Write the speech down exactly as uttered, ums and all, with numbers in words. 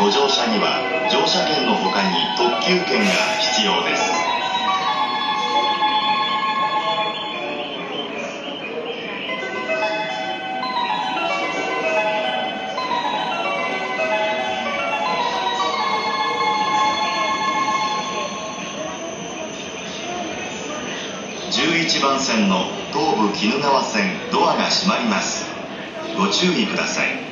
ご乗車には乗車券の他に特急券が必要です。じゅういちばん線の東武鬼怒川線ドアが閉まります。ご注意ください。